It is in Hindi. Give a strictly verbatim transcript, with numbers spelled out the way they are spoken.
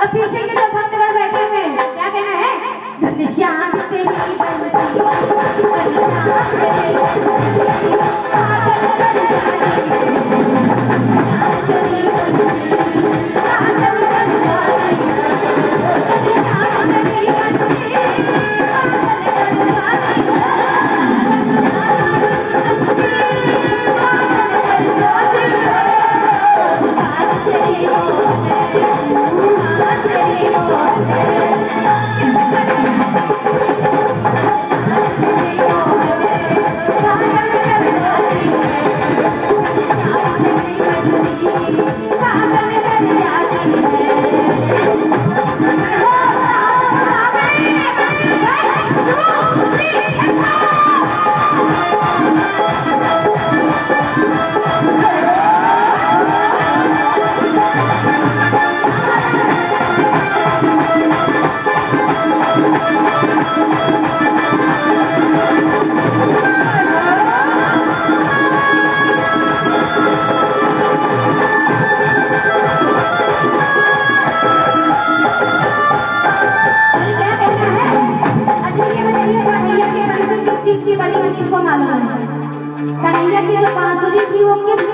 और पीछे के जो भक्तगण बैठे हुए हैं क्या कहना है? घनश्याम तेरी बंसी, घनश्याम तेरी बंसी, पागल कर जाती तेरी बंसी, पागल कर जाती घनश्याम तेरी बंसी, पागल कर इसको मालूम है। कन्हैया की जो बांसुरी थी वो किस